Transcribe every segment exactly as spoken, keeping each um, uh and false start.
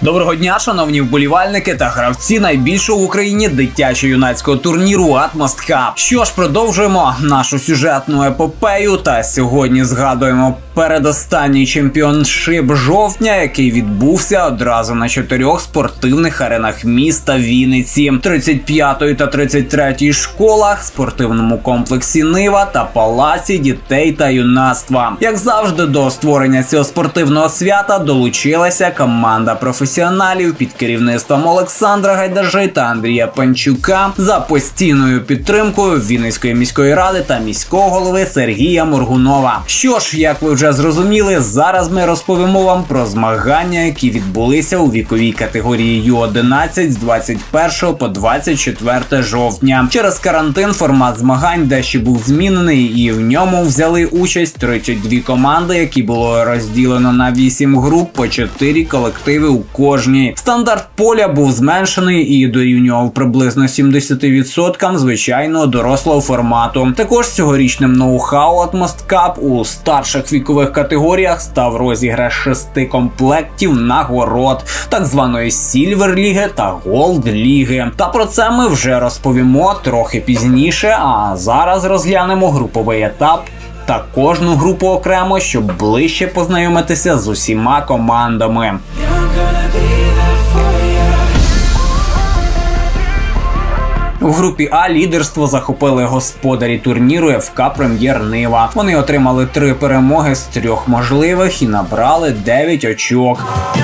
Доброго дня, шановні вболівальники та гравці найбільшого в Україні дитячо-юнацького турніру Atmost Cup. Що ж, продовжуємо нашу сюжетну епопею та сьогодні згадуємо передостанній чемпіоншип жовтня, який відбувся одразу на чотирьох спортивних аренах міста Вінниці. тридцять п'ятої та тридцять третьої школах, спортивному комплексі Нива та палаці дітей та юнацтва. Як завжди, до створення цього спортивного свята долучилася команда професіоналів під керівництвом Олександра Гайдажи та Андрія Панчука за постійною підтримкою Вінницької міської ради та міського голови Сергія Моргунова. Що ж, як ви вже зрозуміли, зараз ми розповімо вам про змагання, які відбулися у віковій категорії ю одинадцять з двадцять першого по двадцять четверте жовтня. Через карантин формат змагань дещо був змінений, і в ньому взяли участь тридцять дві команди, які було розділено на вісім груп по чотири колективи у кожній. Стандарт поля був зменшений і дорівнював приблизно сімдесяти відсоткам звичайного дорослого формату. Також цьогорічним ноу-хау Atmost Cup у старших вікових категоріях став розіграш шести комплектів нагород, так званої Сільвер Ліги та Голд Ліги. Та про це ми вже розповімо трохи пізніше, а зараз розглянемо груповий етап та кожну групу окремо, щоб ближче познайомитися з усіма командами. У групі А лідерство захопили господарі турніру еф ка Прем'єр Нива. Вони отримали три перемоги з трьох можливих і набрали дев'ять очок.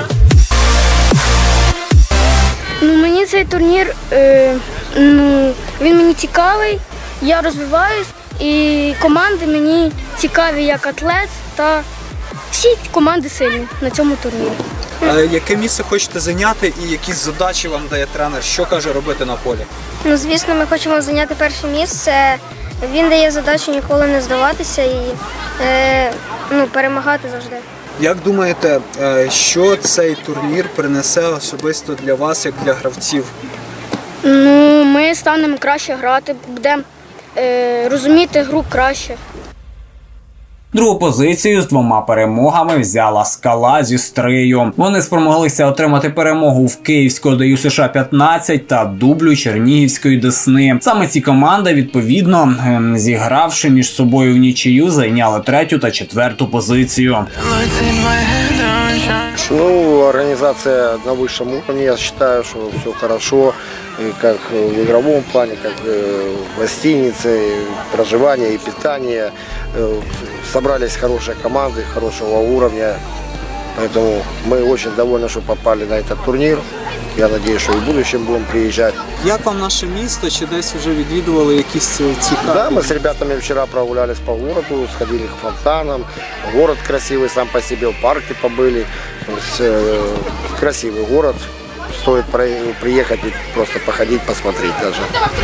Ну, мені цей турнір, е, ну, він мені цікавий, я розвиваюсь, і команди мені цікаві як атлет, та всі команди сильні на цьому турнірі. А яке місце хочете зайняти і які задачі вам дає тренер? Що каже робити на полі? Ну, звісно, ми хочемо зайняти перше місце. Він дає задачу ніколи не здаватися і е, ну, перемагати завжди. Як думаєте, що цей турнір принесе особисто для вас, як для гравців? Ну, ми станемо краще грати, будемо е, розуміти гру краще. Другу позицію з двома перемогами взяла Скала зі Стрию. Вони спромоглися отримати перемогу в Київського ді ю США п'ятнадцять та дублю Чернігівської Десни. Саме ці команди, відповідно, зігравши між собою в нічию, зайняли третю та четверту позицію. Ну, организация на высшем уровне, я считаю, что все хорошо, и как в игровом плане, как в гостинице, и проживание и питание. Собрались хорошие команды, хорошего уровня, поэтому мы очень довольны, что попали на этот турнир. Я надеюсь, что и в будущем будем приезжать. Як вам наше місто? Чи десь вже відвідували якісь цікаві? Да, мы с ребятами вчера прогулялись по городу, сходили к фонтанам. Город красивый сам по себе, в парке побыли. То есть, э, красивый город. Стоит приехать и просто походить, посмотреть даже.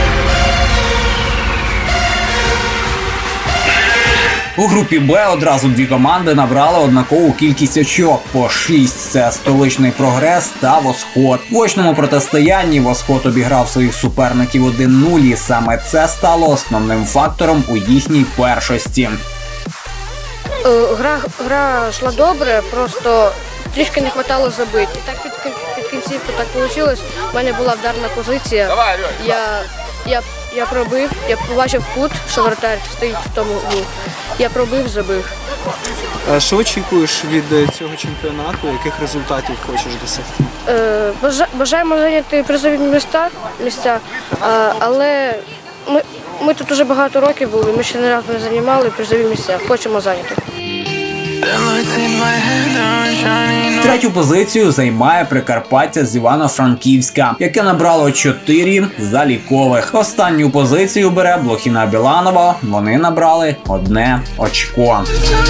У групі Б одразу дві команди набрали однакову кількість очок – по шість. Це столичний Прогрес та Восход. В очному протистоянні Восход обіграв своїх суперників один нуль, і саме це стало основним фактором у їхній першості. Гра, гра йшла добре, просто трішки не вистачало забити. Так під, під кінцівку так вийшло. У мене була вдарна позиція. Я, я, я пробив, я побачив кут, що вратар стоїть в тому углу. Я пробив, забив. А що очікуєш від цього чемпіонату? Яких результатів хочеш досягти? Е, бажаємо зайняти призові місця, місця але ми, ми тут вже багато років були, ми ще не разу не займали призові місця. Хочемо зайняти. Третю позицію займає Прикарпаття з Івано-Франківська, яке набрало чотири залікових. Останню позицію бере Блохіна Біланова, вони набрали одне очко.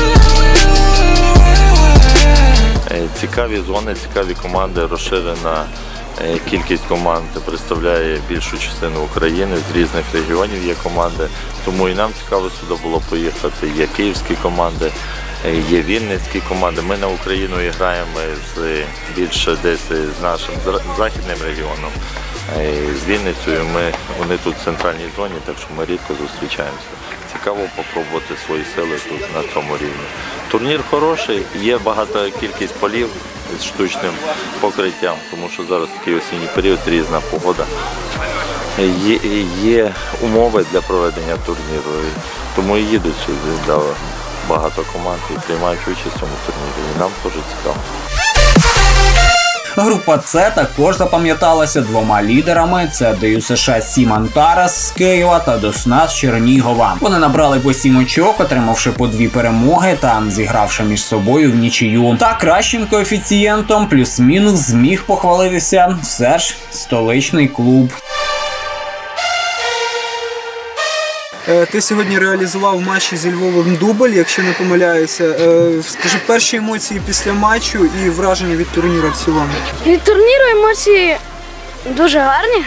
Цікаві зони, цікаві команди, розширена кількість команд представляє більшу частину України, з різних регіонів є команди, тому і нам цікаво сюди було поїхати. Є київські команди, є вінницькі команди. Ми на Україну граємо з більше десь з нашим західним регіоном, з Вінницею. Ми, вони тут в центральній зоні, так що ми рідко зустрічаємося. Цікаво спробувати свої сили тут на цьому рівні. Турнір хороший, є багата кількість полів, з штучним покриттям, тому що зараз такий осінній період, різна погода. Є, є умови для проведення турніру, і тому і їдуть сюди багато команд і приймають участь у цьому турнірі. І нам теж цікаво. Група С також запам'яталася двома лідерами – це ДЮСШ Сіман Тарас з Києва та Досна з Чернігова. Вони набрали по сім очок, отримавши по дві перемоги та зігравши між собою в нічию. Та кращим коефіцієнтом плюс-мінус зміг похвалитися все ж столичний клуб. Ти сьогодні реалізував в матчі зі Львовом дубль, якщо не помиляюся. Скажи, перші емоції після матчу і враження від турніру в цілому. Від турніру емоції дуже гарні,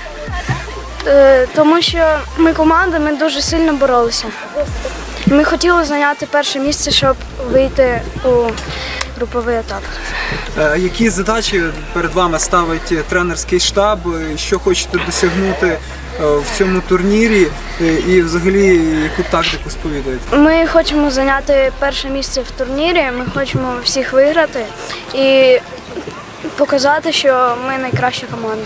тому що ми команда, ми дуже сильно боролися. Ми хотіли зайняти перше місце, щоб вийти у груповий етап. Які задачі перед вами ставить тренерський штаб, що хочете досягнути в цьому турнірі і взагалі яку тактику сповідуєте? Ми хочемо зайняти перше місце в турнірі, ми хочемо всіх виграти і показати, що ми найкраща команда.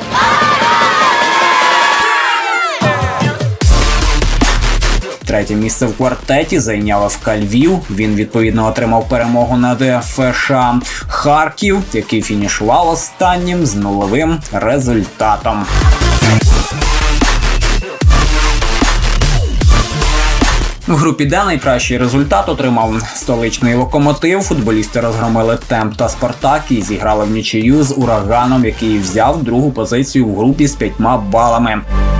Третє місце в квартеті зайняв ФК Львів. Він, відповідно, отримав перемогу над ФШ Харків, який фінішував останнім з нульовим результатом. В групі Д найкращий результат отримав столичний Локомотив. Футболісти розгромили Темп та Спартак і зіграли в нічию з Ураганом, який взяв другу позицію в групі з п'ятьма балами.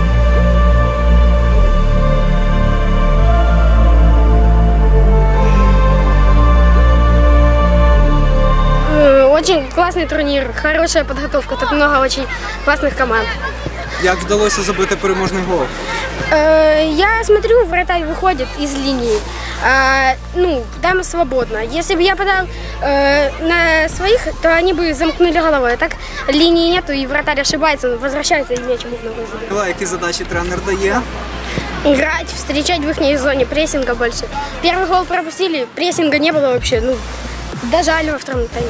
Очень классный турнир, хорошая подготовка, тут много очень классных команд. Як вдалося забити переможний гол? Я смотрю, вратарь выходит из линии, ну, там свободно. Если бы я подал на своих, то они бы замкнули головой. А так линии нету, и вратарь ошибается, возвращается и мячом в ногу забивает. Які задачі тренер дає? Играть, встречать в их зоне, прессинга больше. Первый гол пропустили, прессинга не было вообще, ну, дожали во втором тайме.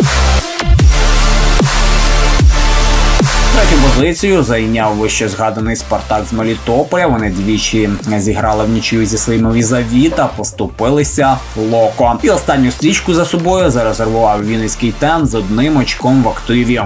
Третю позицію зайняв вище згаданий Спартак з Мелітополя. Вони двічі зіграли в нічию зі своїми візаві та поступилися Локо. І останню стрічку за собою зарезервував Вінницький Темп з одним очком в активі.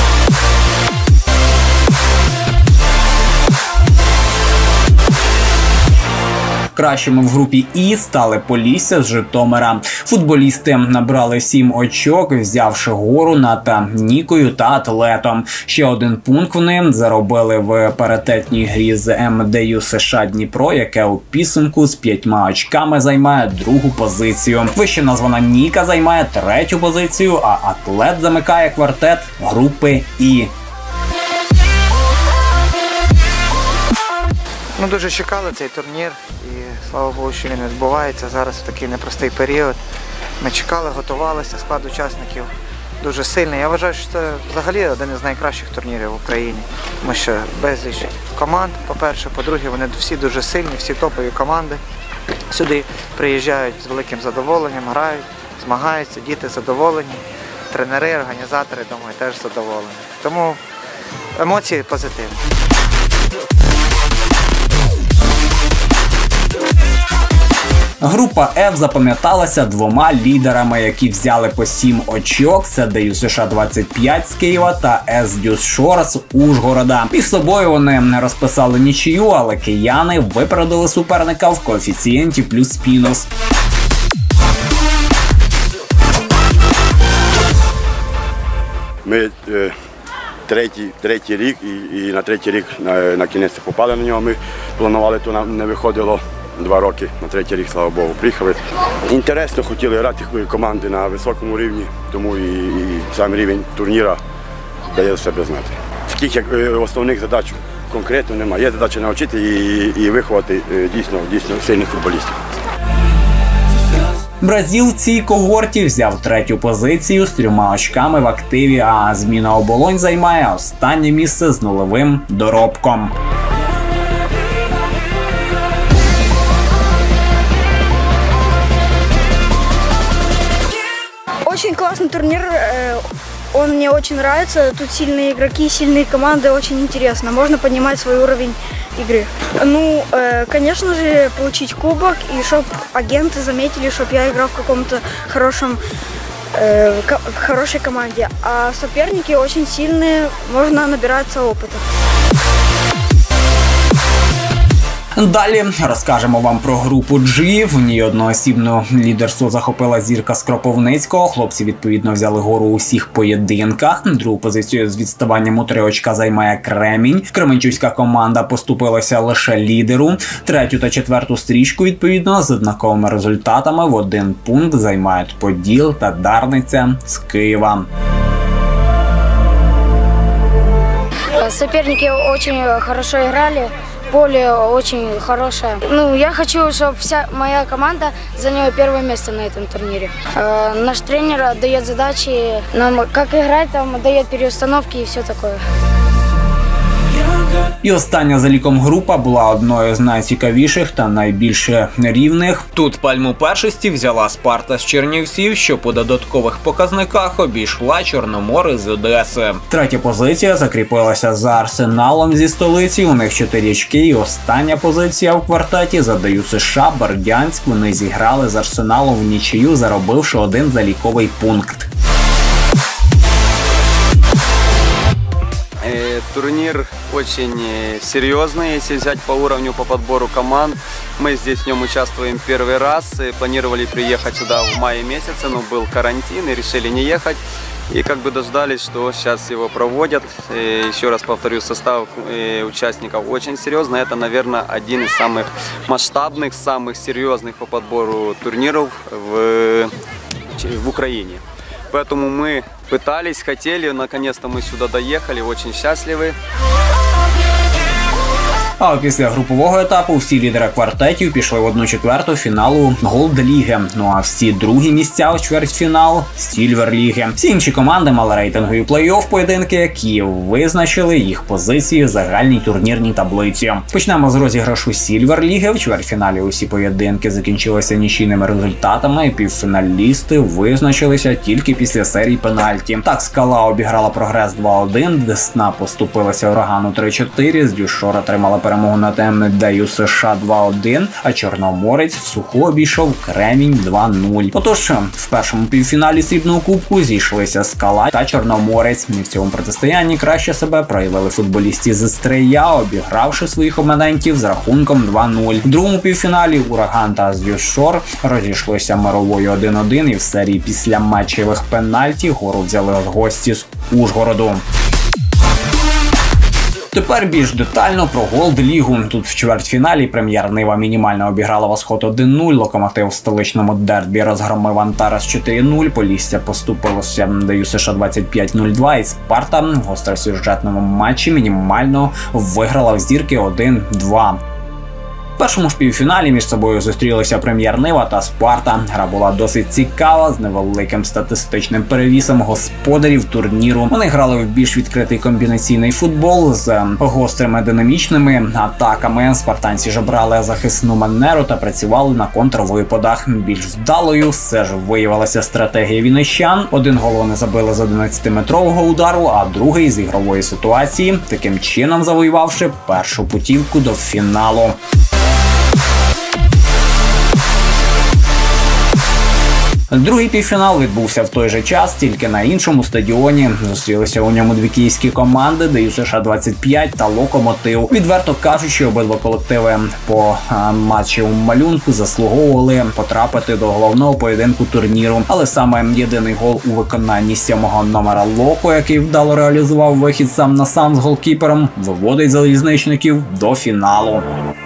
Кращими в групі І стали Полісся з Житомира. Футболісти набрали сім очок, взявши гору над Нікою та Атлетом. Ще один пункт вони заробили в паритетній грі з Ем Де Ю США Дніпро, яке у підсумку з п'ятьма очками займає другу позицію. Вище названа Ніка займає третю позицію, а Атлет замикає квартет групи І. Ми дуже чекали цей турнір і слава Богу, що він відбувається зараз в такий непростий період. Ми чекали, готувалися, склад учасників дуже сильний. Я вважаю, що це взагалі один із найкращих турнірів в Україні. Тому що безліч команд, по-перше, по-друге, вони всі дуже сильні, всі топові команди. Сюди приїжджають з великим задоволенням, грають, змагаються, діти задоволені, тренери, організатори, думаю, теж задоволені. Тому емоції позитивні. Група Ф запам'яталася двома лідерами, які взяли по сім очок. Це Де Ю США двадцять п'ять з Києва та Ес Дюс Шор з Ужгорода. Між собою вони розписали нічию, але кияни випередили суперника в коефіцієнті плюс-мінус. Ми е, третій, третій рік і, і на третій рік на, на кінець попали на нього. Ми планували, то нам не виходило. Два роки, на третій рік, слава Богу, приїхали. Інтересно хотіли грати команди на високому рівні, тому і, і сам рівень турніру дає себе знати. Таких як основних задач конкретно немає. Є задача навчити і, і виховати дійсно, дійсно сильних футболістів. Бразил в цій когорті взяв третю позицію з трьома очками в активі, а Зміна Оболонь займає останнє місце з нульовим доробком. Очень классный турнир, он мне очень нравится. Тут сильные игроки, сильные команды, очень интересно. Можно поднимать свой уровень игры. Ну, конечно же, получить кубок и чтобы агенты заметили, чтобы я играл в каком-то хорошем, в хорошей команде. А соперники очень сильные, можно набираться опыта. Далі розкажемо вам про групу G. В ній одноосібно лідерство захопила зірка з Кропивницького. Хлопці, відповідно, взяли гору у всіх поєдинках. Другу позицію з відставанням у три очка займає Кремінь. Кременчуцька команда поступилася лише лідеру. Третю та четверту стрічку, відповідно, з однаковими результатами в один пункт займають Поділ та Дарниця з Києва. Соперники очень хорошо играли. Поле очень хорошее. Ну, я хочу, чтобы вся моя команда заняла первое место на этом турнире. Э, наш тренер дает задачи, нам как играть, там дает переустановки и все такое. І остання за ліком група була одною з найцікавіших та найбільш рівних. Тут пальму першості взяла Спарта з Чернівців, що по додаткових показниках обійшла Чорномор з Одеси. Третя позиція закріпилася за Арсеналом зі столиці, у них чотири очки. І остання позиція в квартеті за Даю США Бердянськ. Вони зіграли з Арсеналом в нічию, заробивши один заліковий пункт. Турнир очень серьезный, если взять по уровню, по подбору команд. Мы здесь в нем участвуем первый раз. Планировали приехать сюда в мае месяце, но был карантин и решили не ехать. И как бы дождались, что сейчас его проводят. И еще раз повторю, состав участников очень серьезный. Это, наверное, один из самых масштабных, самых серьезных по подбору турниров в, в Украине. Поэтому мы пытались, хотели, наконец-то мы сюда доехали, очень счастливы. А після групового етапу всі лідери квартетів пішли в одну четверту фіналу Голд-ліги. Ну а всі другі місця у чвертьфінал Сільвер-ліги. Всі інші команди мали рейтингові плей-офф поєдинки, які визначили їх позиції в загальній турнірній таблиці. Почнемо з розіграшу Сільвер-ліги. В чвертьфіналі усі поєдинки закінчилися нічийними результатами, і півфіналісти визначилися тільки після серії пенальті. Так, Скала обіграла Прогрес два один, Десна поступилася Урагану три чотири, з Дюшор отримала перемогу на темне Даю США два один, а Чорноморець в суху обійшов Кремінь два нуль. Отож, в першому півфіналі срібного кубку зійшлися Скала та Чорноморець. І в цьому протистоянні краще себе проявили футболісти з Стрия, обігравши своїх опонентів з рахунком два нуль. В другому півфіналі Ураган та Дюшор розійшлися мировою один один, і в серії після матчевих пенальті гору взяли гості з Ужгороду. Тепер більш детально про Голд-лігу. Тут в чвертьфіналі Прем'єр-Нива мінімально обіграла Восход один нуль, Локомотив в столичному дербі розгромив Антарес чотири нуль, Полісся поступилося Даю США двадцять п'ять нуль два, і Спарта в гостросюжетному матчі мінімально виграла в Зірки один два. В першому ж півфіналі між собою зустрілися Прем'єр-Нива та Спарта. Гра була досить цікава, з невеликим статистичним перевісом господарів турніру. Вони грали в більш відкритий комбінаційний футбол з гострими динамічними атаками. Спартанці ж брали захисну манеру та працювали на контрвипадах. Більш вдалою все ж виявилася стратегія вінничан. Один гол вони забили з одинадцятиметрового удару, а другий з ігрової ситуації, таким чином завоювавши першу путівку до фіналу. Другий півфінал відбувся в той же час, тільки на іншому стадіоні. Зустрілися у ньому дві київські команди – Даю США двадцять п'ять та Локомотив. Відверто кажучи, обидва колективи по матчі у малюнку заслуговували потрапити до головного поєдинку турніру. Але саме єдиний гол у виконанні сьомого номера Локо, який вдало реалізував вихід сам на сам з голкіпером, виводить залізничників до фіналу.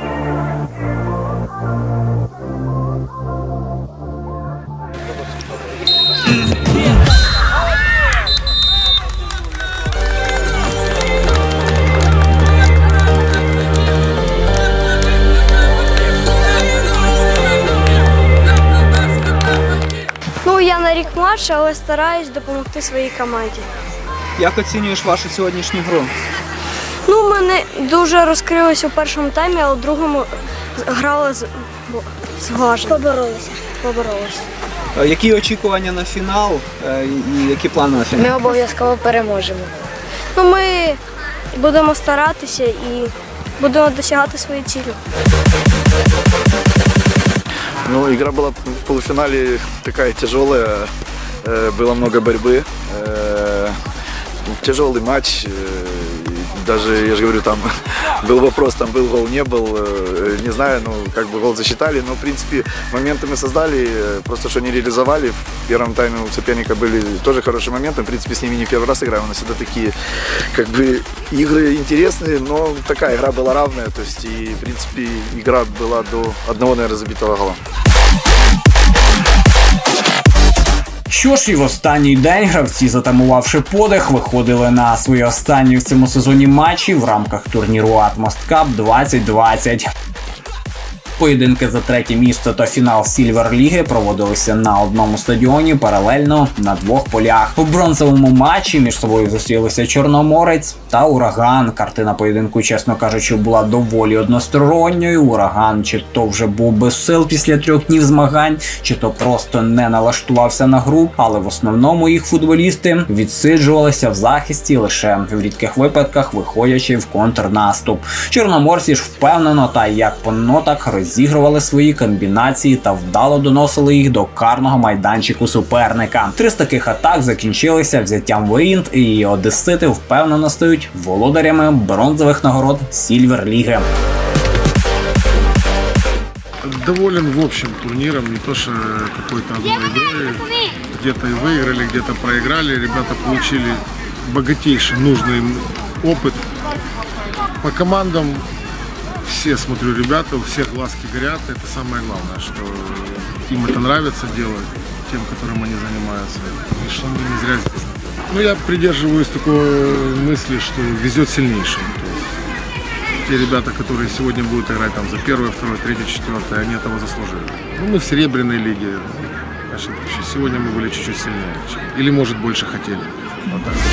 Ну, я на рік младше, але стараюсь допомогти своїй команді. Як оцінюєш вашу сьогоднішню гру? Ну, мене дуже розкрилося у першому таймі, а у другому грала з... зглажено. Поборолися. Поборолися. Які очікування на фінал і які плани на фінал? Ми обов'язково переможемо. Ну, ми будемо старатися і будемо досягати свої цілі. Ну, игра была в полуфинале такая тяжелая, было много борьбы, тяжелый матч. Даже, я же говорю, там был вопрос, там был гол, не был, не знаю, ну, как бы гол засчитали, но, в принципе, моменты мы создали, просто что не реализовали. В первом тайме у соперника были тоже хорошие моменты, в принципе, с ними не первый раз играем, у нас всегда такие, как бы, игры интересные, но такая игра была равная, то есть, и, в принципе, игра была до одного, наверное, забитого гола. Що ж, і в останній день гравці, затамувавши подих, виходили на свої останні в цьому сезоні матчі в рамках турніру Atmost Cup двадцять двадцять. Поєдинки за третє місце та фінал Сільвер Ліги проводилися на одному стадіоні паралельно на двох полях. У бронзовому матчі між собою зустрілися Чорноморець та Ураган. Картина поєдинку, чесно кажучи, була доволі односторонньою. Ураган чи то вже був без сил після трьох днів змагань, чи то просто не налаштувався на гру, але в основному їх футболісти відсиджувалися в захисті, лише в рідких випадках виходячи в контрнаступ. Чорноморці ж впевнено та як по нотах розігрували свої комбінації та вдало доносили їх до карного майданчику суперника. Три з таких атак закінчилися взяттям воріт, і одесити впевнено стають володарями бронзових нагород Сільвер Ліги. Доволен в общем турниром, не то что какой-то одной игрой. Где-то и выиграли, где-то проиграли. Ребята получили богатейший нужный им опыт. По командам все, смотрю, ребята, у всех глазки горят. Это самое главное, что им это нравится делать, тем, которым они занимаются. И что мы не зря здесь. Ну, я придерживаюсь такой мысли, что везет сильнейшим. То есть те ребята, которые сегодня будут играть там за первое, второе, третье, четвертое, они этого заслужили. Ну, мы в серебряной лиге. Значит, сегодня мы были чуть-чуть сильнее. Или, может, больше хотели. Вот так.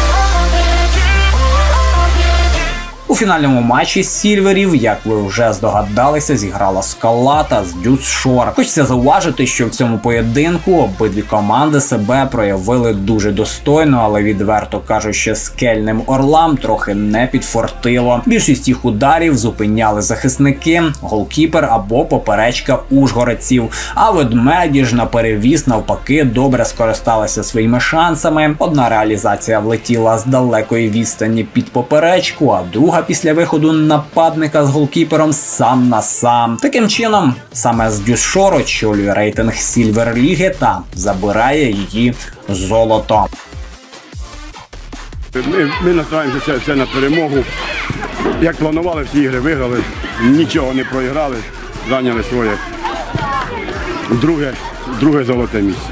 У фінальному матчі Сільверів, як ви вже здогадалися, зіграла Скала та Дюс Шор. Хочеться зауважити, що в цьому поєдинку обидві команди себе проявили дуже достойно, але відверто кажучи, скельним орлам трохи не підфортило. Більшість їх ударів зупиняли захисники, голкіпер або поперечка ужгородців. А ведмеді ж на перевіз навпаки добре скористалися своїми шансами. Одна реалізація влетіла з далекої відстані під поперечку, а друга після виходу нападника з голкіпером сам на сам. Таким чином, саме з Дюс Шор очолює рейтинг Сільвер Ліги та забирає її золото. Ми, ми настраємося все, все на перемогу. Як планували, всі ігри виграли, нічого не проіграли, зайняли своє друге, друге золоте місце.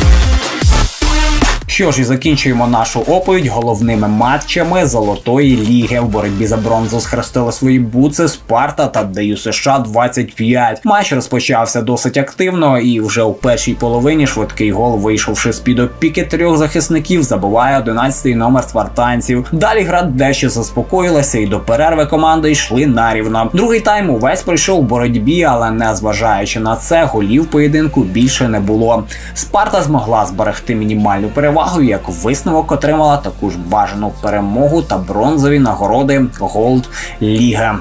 Що ж, і закінчуємо нашу оповідь головними матчами Золотої Ліги. В боротьбі за бронзу схрестили свої буци Спарта та Д Ю США двадцять п'ять. Матч розпочався досить активно, і вже у першій половині швидкий гол, вийшовши з-під опіки трьох захисників, забиває одинадцятий номер спартанців. Далі гра дещо заспокоїлася, і до перерви команди йшли нарівно. Другий тайм увесь пройшов у боротьбі, але не зважаючи на це, голів поєдинку більше не було. Спарта змогла зберегти мінімальну перевагу, як висновок отримала таку ж бажану перемогу та бронзові нагороди Голд Ліги.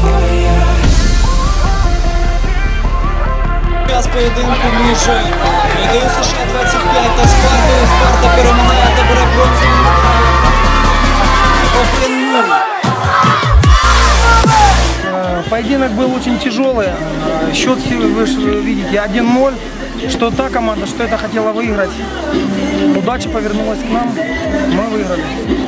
Час поєдинку між Д Ю США двадцять п'ять та Спартою. Спарта перемагає та бере бронзові нагороди. Поединок был очень тяжелый. Счет, вы видите, один ноль. Что та команда, что это хотела выиграть. Удача повернулась к нам, мы выиграли.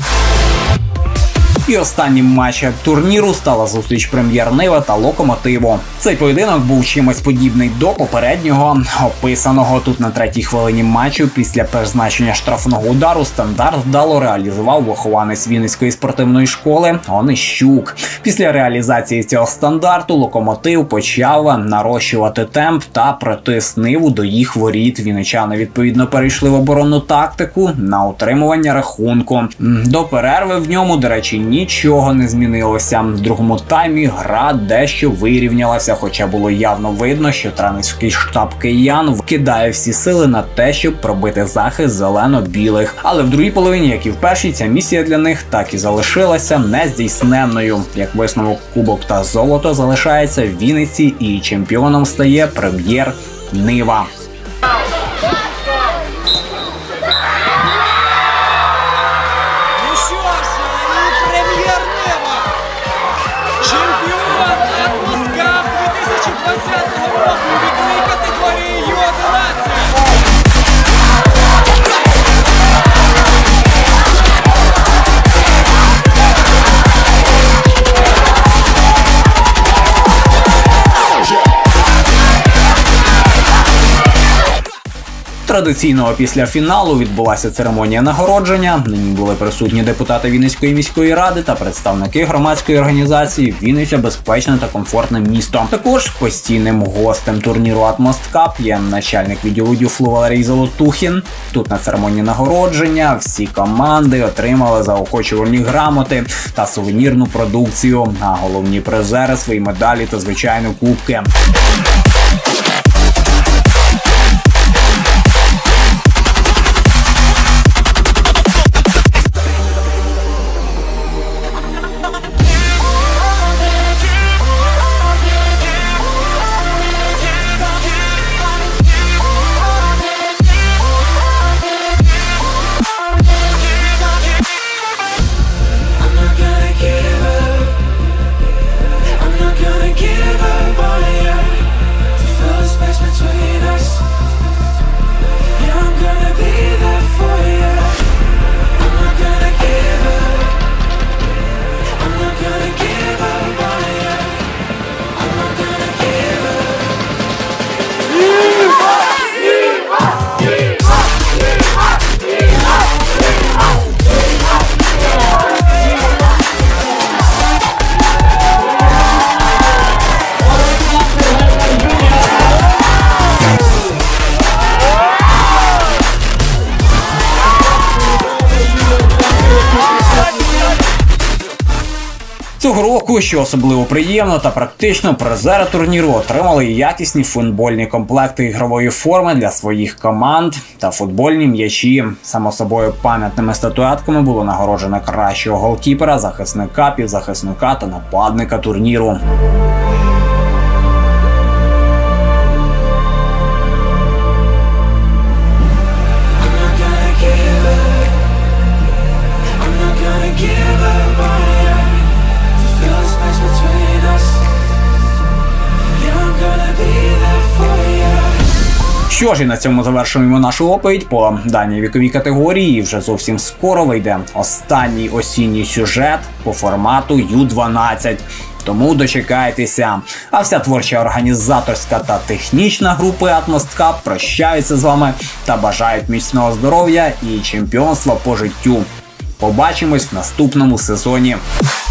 І останнім матчем турніру стала зустріч Прем'єр-Нива та Локомотиву. Цей поєдинок був чимось подібний до попереднього, описаного. Тут на третій хвилині матчу після призначення штрафного удару стандарт вдало реалізував вихованець Вінницької спортивної школи Онищук. Після реалізації цього стандарту Локомотив почав нарощувати темп та притис Ниву до їх воріт. Вінничани відповідно перейшли в оборонну тактику на утримування рахунку. До перерви в ньому, до речі, нічого не змінилося. В другому таймі гра дещо вирівнялася, хоча було явно видно, що тренерський штаб киян вкидає всі сили на те, щоб пробити захист зелено-білих. Але в другій половині, як і в першій, ця місія для них так і залишилася нездійсненною. Як висновок, кубок та золото залишається в Вінниці, і чемпіоном стає прем'єр Нива. Традиційно після фіналу відбулася церемонія нагородження. На ній були присутні депутати Вінницької міської ради та представники громадської організації «Вінниця – безпечне та комфортне місто». Також постійним гостем турніру «Атмост Кап» є начальник відділу ДЮФЛу Валерій Золотухін. Тут на церемонії нагородження всі команди отримали заохочувальні грамоти та сувенірну продукцію, а головні призери – свої медалі та, звичайно, кубки. Цього року, що особливо приємно та практично, призери турніру отримали якісні футбольні комплекти ігрової форми для своїх команд та футбольні м'ячі. Само собою пам'ятними статуетками було нагороджено кращого голкіпера, захисника, півзахисника та нападника турніру. Що ж, і на цьому завершуємо нашу оповідь по даній віковій категорії. І вже зовсім скоро вийде останній осінній сюжет по формату ю дванадцять. Тому дочекайтеся. А вся творча, організаторська та технічна групи «Атмост Кап» прощаються з вами та бажають міцного здоров'я і чемпіонства по життю. Побачимось в наступному сезоні.